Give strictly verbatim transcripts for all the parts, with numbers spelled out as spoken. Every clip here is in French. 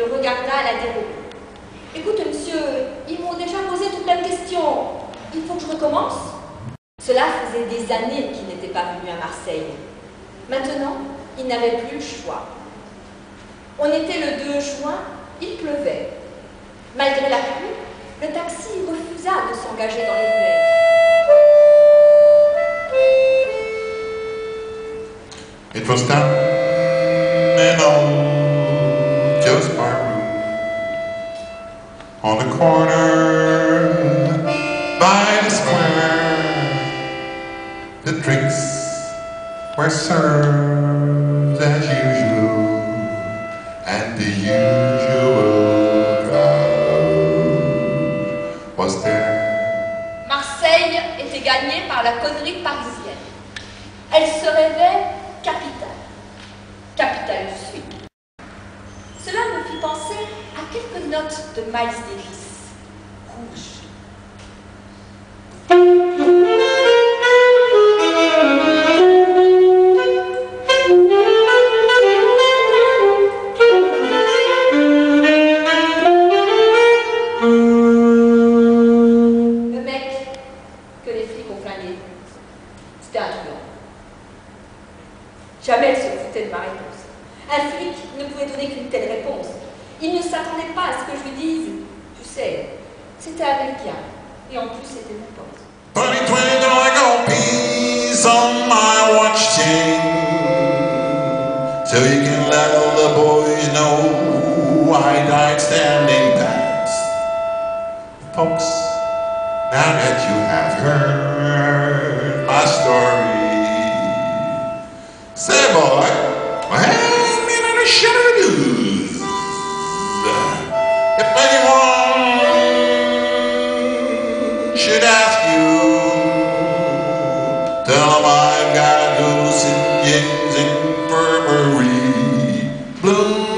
le regarda à la dérobée. « Écoute, monsieur, ils m'ont déjà posé toutes les questions. Il faut que je recommence ?» Cela faisait des années qu'il n'était pas venu à Marseille. Maintenant, il n'avait plus le choix. On était le deux juin, il pleuvait. Malgré la pluie, le taxi refusa de s'engager dans les ruelles. It was down in old Joe's bar room on the corner by the square. The drinks were served as usual, and the usual crowd was there. Marseille était gagnée par la connerie parisienne. Elle se rêvait capitale, capitale du Sud. Cela me fit penser à quelques notes de Miles Davis, rouge. Le mec que les flics ont flingué, c'était un truand. Jamais elle se foutait de ma réponse. Un flic ne pouvait donner qu'une telle réponse. Il ne s'attendait pas à ce que je lui dise. Tu sais, c'était américain. Et en plus, c'était mon pote. twenty twenty like a piece on my watch chain, so you can let all the boys know I died standing pat. Folks, now that you have heard my story, say boy, hang me in the shadows. If anyone should ask you, tell them I've got those Saint James Infirmary blues.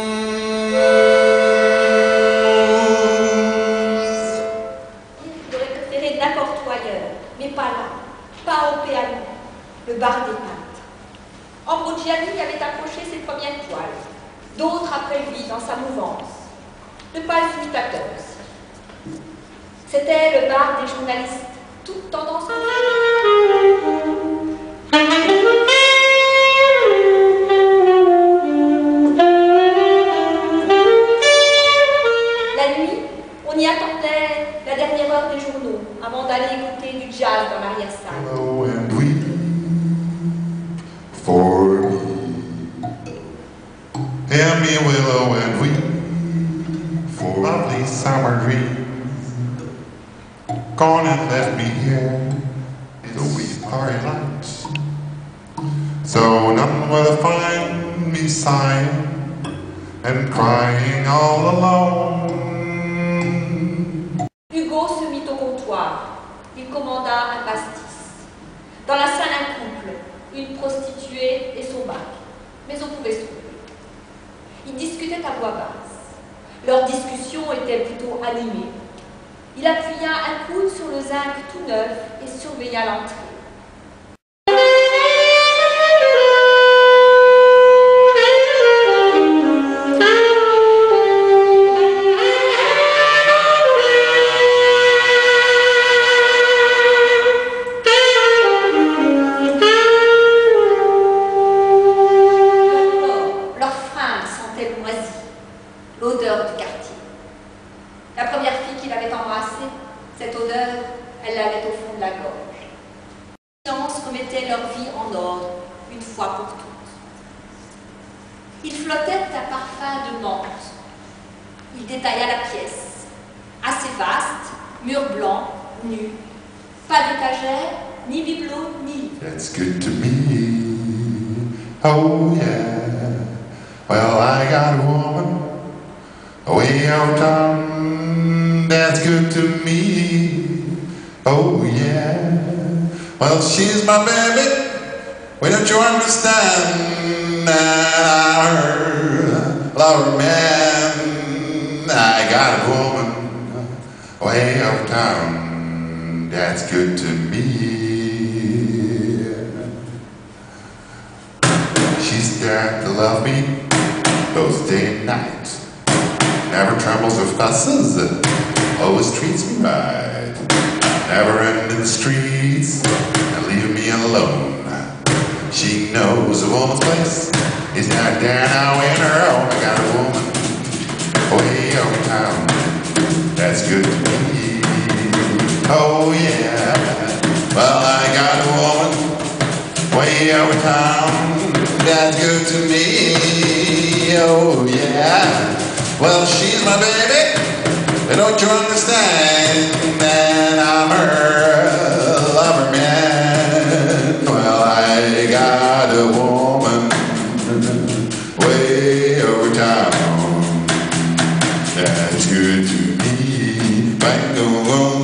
Il aurait préféré n'importe où ailleurs, mais pas là, pas au piano, le bar des peintres. Ambrogiani avait accroché ses premières toiles, d'autres après lui dans sa mouvance. Le bal finit à quatorze. C'était le bar des journalistes, toute tendance. La nuit, on y attendait la dernière heure des journaux, avant d'aller écouter du jazz dans l'arrière-salle. Willow and weep for me. Hear me, willow and weep for lovely summer dreams. Gone and left me here in the wee starry lights. So none will find me sighing and crying all alone. Hugo se mit au comptoir. Il commanda un pastis. Dans la salle, un couple, une prostituée et son bac. Mais on pouvait se trouver. Ils discutaient à voix basse. Leur discussion était plutôt animée. Il appuya un coude sur le zinc tout neuf et surveilla l'entrée. Leurs fringues sentaient le moisi, l'odeur du quartier. La première fille qu'il avait embrassée, cette odeur, elle l'avait au fond de la gorge. Les sciences remettaient leur vie en ordre, une fois pour toutes. Il flottait un parfum de menthe. Il détailla la pièce. Assez vaste, mur blanc, nu. Pas d'étagère, ni bibelot, ni lit. That's good to me. Oh yeah. Well, I got a woman way out town. That's good to me. Oh yeah. Well, she's my baby. Why don't you understand that I heard, love man, I got a woman way out town. That's good to me. She's there to love me those day and nights. never trembles or fusses, always treats me right. Never end in the streets and leave me alone. She knows a woman's place is not there now in her own. I got a woman way over town that's good to me. Oh yeah, well I got a woman way over town that's good to me. Oh yeah, well she's my baby, and don't you understand that I'm her lover man? Well I got a woman way over town that's good to me. Bang, boom, boom.